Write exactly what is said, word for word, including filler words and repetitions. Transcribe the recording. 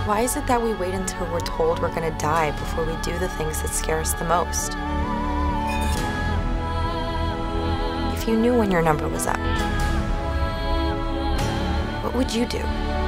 Why is it that we wait until we're told we're gonna die before we do the things that scare us the most? If you knew when your number was up, what would you do?